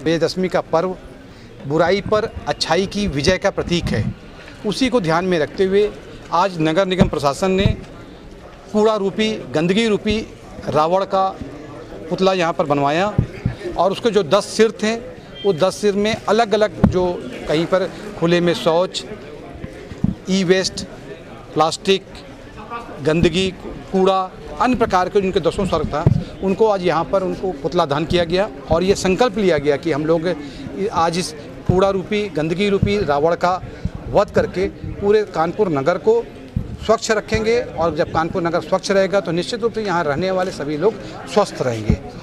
विजयदशमी का पर्व बुराई पर अच्छाई की विजय का प्रतीक है। उसी को ध्यान में रखते हुए आज नगर निगम प्रशासन ने कूड़ा रूपी, गंदगी रूपी रावण का पुतला यहाँ पर बनवाया और उसके जो 10 सिर थे वो 10 सिर में अलग अलग, जो कहीं पर खुले में शौच, ई वेस्ट, प्लास्टिक, गंदगी, कूड़ा, अन्य प्रकार के जिनके 10 सर था, उनको आज यहाँ पर उनको पुतला दान किया गया और ये संकल्प लिया गया कि हम लोग आज इस कूड़ा रूपी, गंदगी रूपी रावण का वध करके पूरे कानपुर नगर को स्वच्छ रखेंगे और जब कानपुर नगर स्वच्छ रहेगा तो निश्चित रूप से यहाँ रहने वाले सभी लोग स्वस्थ रहेंगे।